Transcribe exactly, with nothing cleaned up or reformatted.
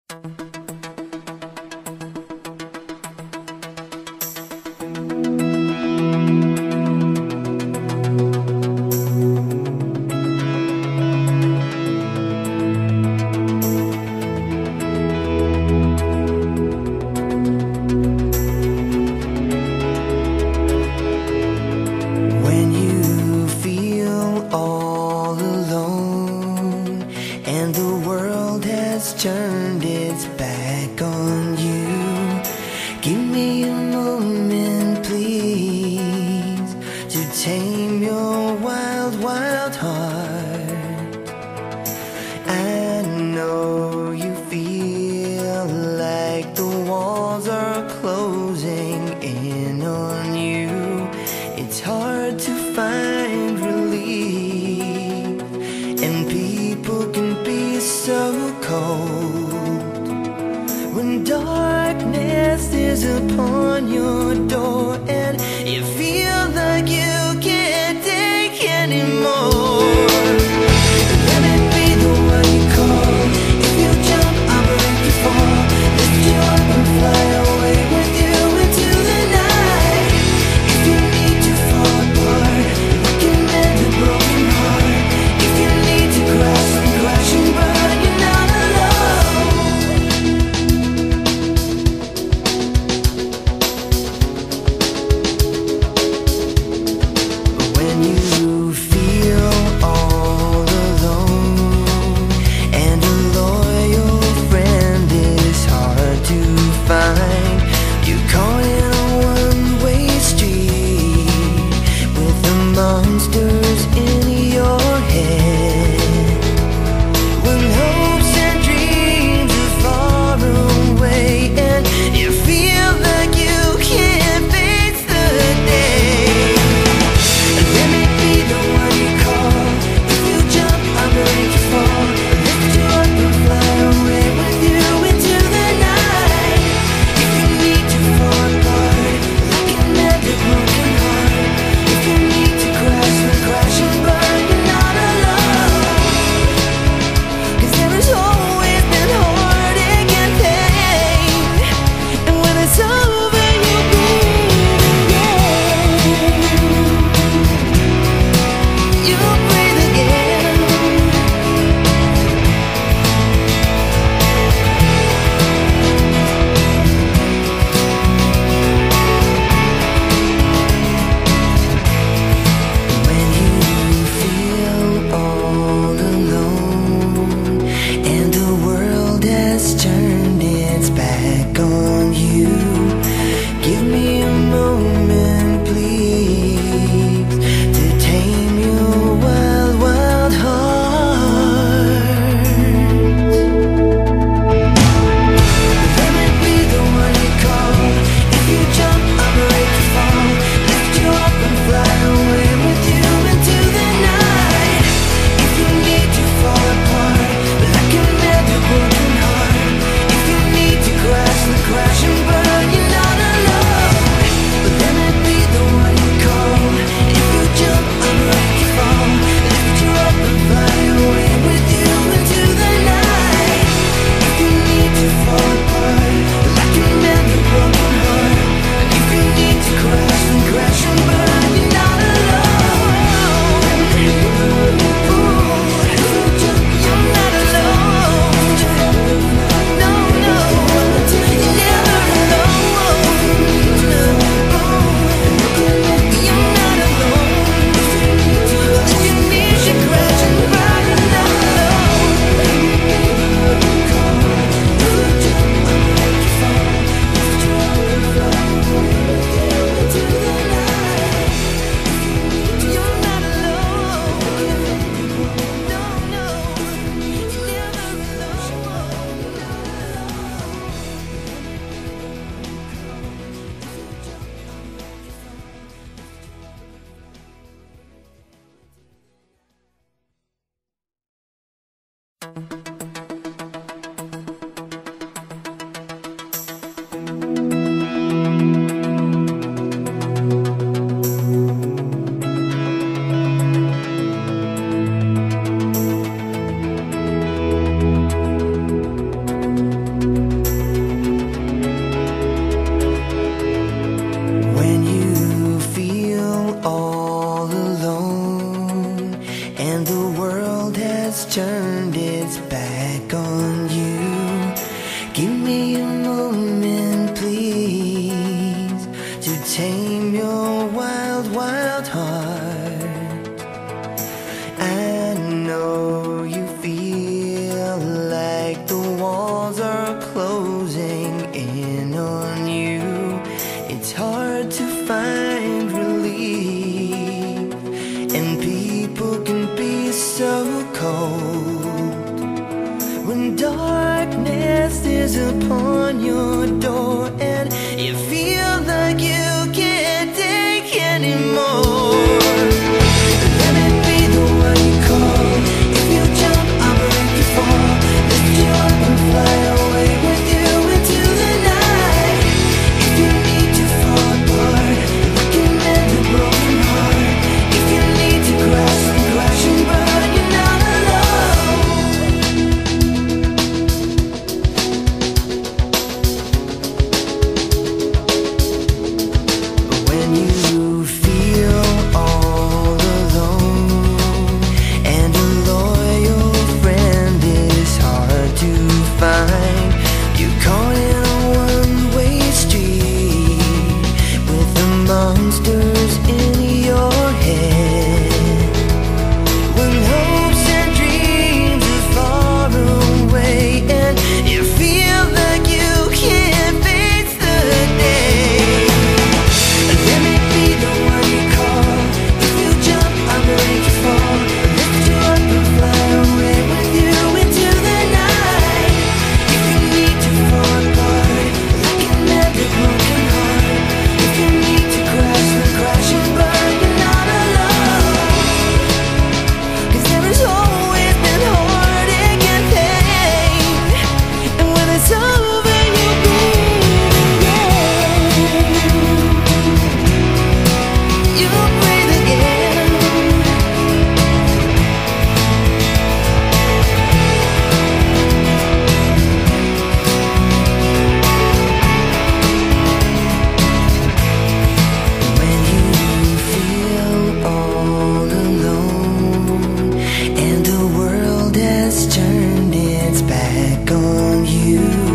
When you feel all alone and the world has turned its back on you, give me a moment, please, to tame your wild, wild heart. I know you feel like the walls are closing in on you. It's hard to find relief, and people can be so cold when darkness is upon your door and you feel like you can't take anymore. Let me be the one you call. If you jump, I'll break you fall. Lift you up and fly away with you into the night. If you need to fall apart, we can mend a broken heart. If you need to crash and crash and burn, you're not alone. walls are closing in on you, it's hard to find relief, and people can be so cold when darkness is upon your door and you feel like you can't take anymore. Let me be the one you call. If you jump, I'll break you fall. Lift you up and fly away with you into the night. If you need to fall apart, we can mend a broken heart. If you need to crash and crash and burn, you're not alone. But when you feel all alone and a loyal friend is hard to find, you're caught in a one-way street with the monsters in your head. When hopes and dreams are far away and you feel like you can't face the day, let me be the one you call. If you jump, I'll break you fall. Lift you up and fly away with you into the night. If you need to fall apart, like an every broken heart. If you need to crash and crash and burn, you're not alone. 'Cause there has always been heartache and pain, and when it's over, you breathe again. You breathe again. When you feel all alone and the world has turned its back on you,